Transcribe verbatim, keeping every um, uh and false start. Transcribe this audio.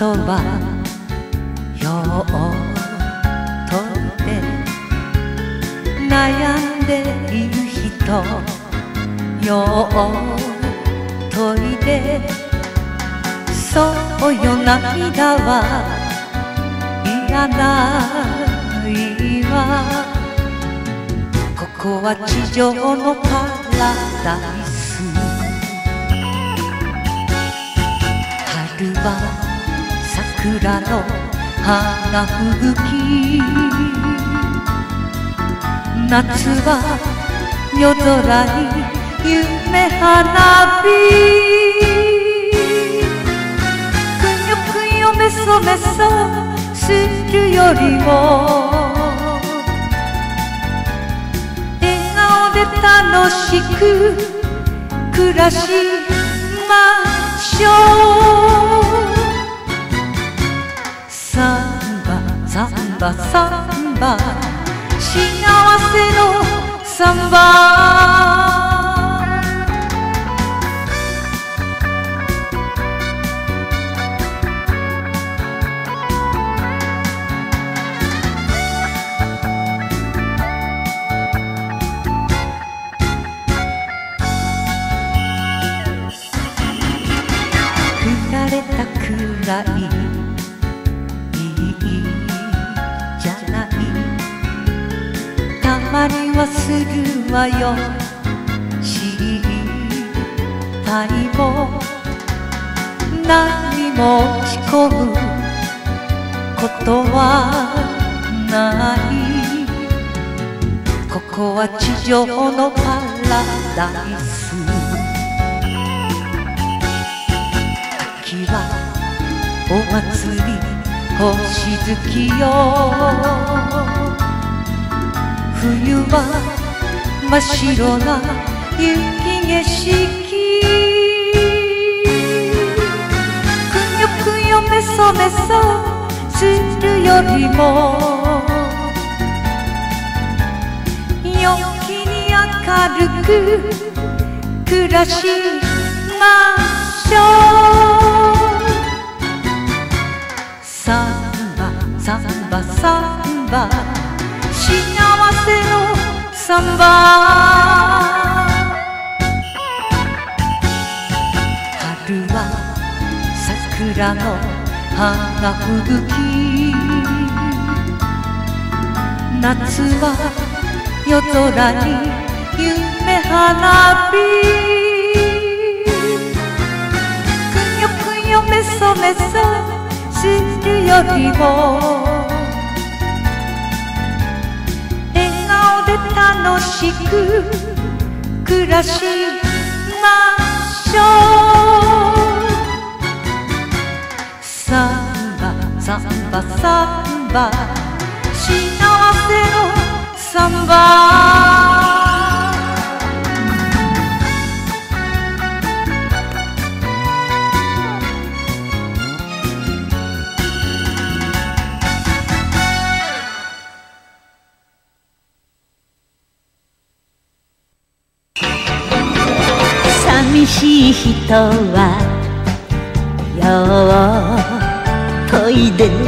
はようといて、悩んでいる人ようといて、そうよ涙は嫌ないわ。ここは地上のパラダイス。春は桜の花吹雪、夏は夜空に夢花火。くよくよめそめそするよりも、笑顔で楽しく暮らしましょう。サンバサンバサンバ、幸せのサンバ。振られたくらいいいじゃない、たまにはするわよ失敗も。何も落ち込むことはない。ここは地上のパラダイス。秋はお祭り星月よ、冬は真っ白な雪景色。くよくよめそめそするよりも、陽気に明るく暮らしましょう。サンバサンバサンバ、幸せのサンバ。春は桜の花吹雪、夏は夜空に夢花火。くよくよめそめそするよりも、楽しく暮らしましょう。サンバサンバサンバ、幸せのサンバ。 寂しい人はようといで、